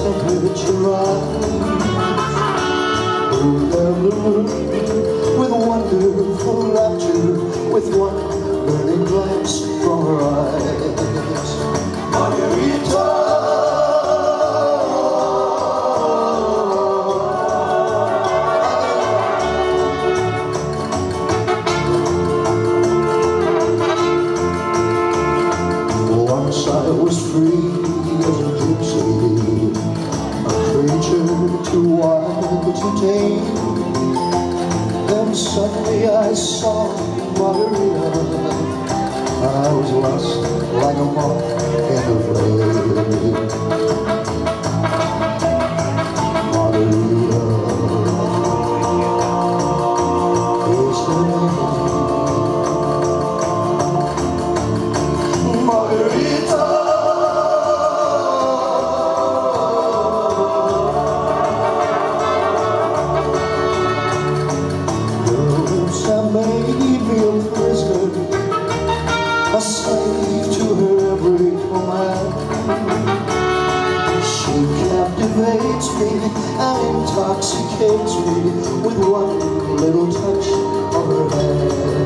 temperature rise, hold their bloom with wonderful rapture, with one burning glance from her eyes. Marguerita, once I was free as a gypsy, a creature too wild to tame. Then suddenly I saw Marguerita. I was lost like a moth in the flame. Marguerita is the name. Marguerita. A slave to her every command. She captivates me and intoxicates me with one little touch of her hand.